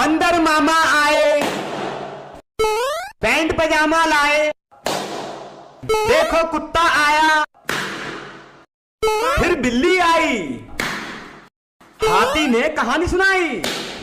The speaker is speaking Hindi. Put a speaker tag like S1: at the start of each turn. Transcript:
S1: बंदर मामा आए, पैंट पजामा लाए, देखो कुत्ता आया, फिर बिल्ली आई, हाथी ने कहानी सुनाई।